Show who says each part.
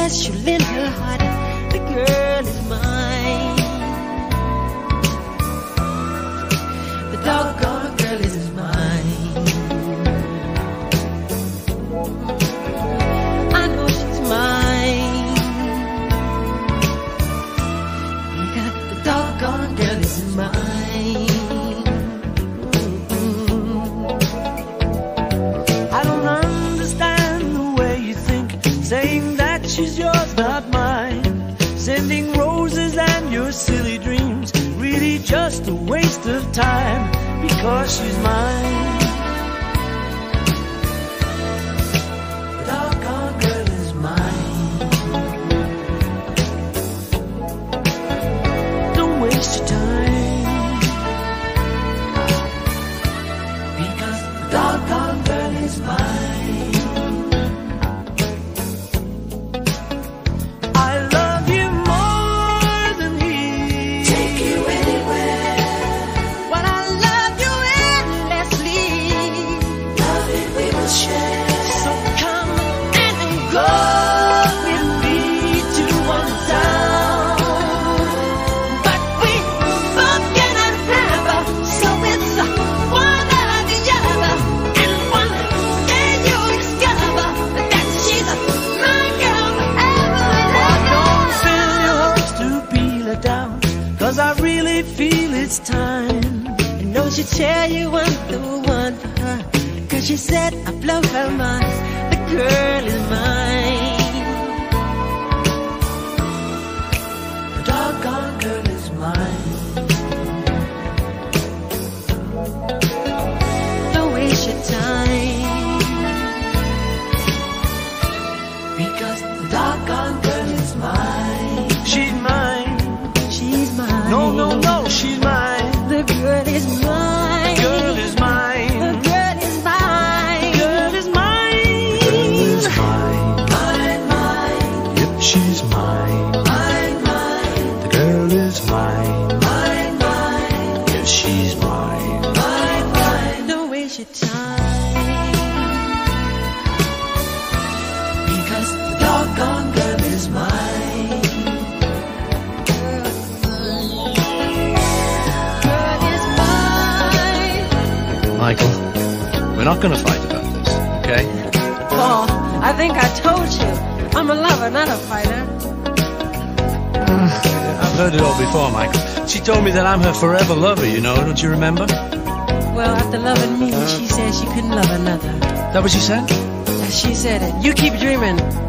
Speaker 1: says she'll lend her heart. The girl is mine. The doggone girl is mine. I know she's mine. Because the doggone girl is mine.
Speaker 2: I don't understand the way you think, saying that she's yours, not mine. Sending roses and your silly dreams, really just a waste of time, because she's mine. The doggone girl is mine. Don't waste your time, because the doggone girl is mine. I love you more than he.
Speaker 1: Take you anywhere. Well, I love you endlessly. Love it we will share. So come and go with me to one town. But we both cannot have, so it's one or the other. And one day you'll discover that she's my girl forever and
Speaker 2: Don't
Speaker 1: ever.
Speaker 2: fill your hopes to be let down, 'cause I really feel it's time.
Speaker 1: And don't you tell you I'm the one for her, 'cause she said I blow her mind. The girl is mine.
Speaker 2: The doggone girl is mine.
Speaker 1: Don't waste your time,
Speaker 2: Because the doggone girl is mine. She's mine.
Speaker 1: she's mine.
Speaker 2: No, no, no, she's mine.
Speaker 1: The girl is mine.
Speaker 2: Girl is mine.
Speaker 1: The girl is mine.
Speaker 2: Girl is mine.
Speaker 3: Girl is mine.
Speaker 2: Mine, mine.
Speaker 3: Yep, she's mine.
Speaker 2: Mine, mine.
Speaker 3: The girl is mine.
Speaker 2: Mine, mine.
Speaker 3: Yes, she's mine.
Speaker 2: Mine, mine.
Speaker 1: Don't waste your time,
Speaker 2: Because the doggone girl is mine.
Speaker 1: girl is mine.
Speaker 3: Michael, we're not going to fight about this, okay?
Speaker 1: Paul, I think I told you, I'm a lover, not a fighter.
Speaker 3: I've heard it all before, Michael. She told me that I'm her forever lover, you know, don't you remember?
Speaker 1: Well, after loving me, she said she couldn't love another.
Speaker 3: That what she said?
Speaker 1: She said it. You keep dreaming.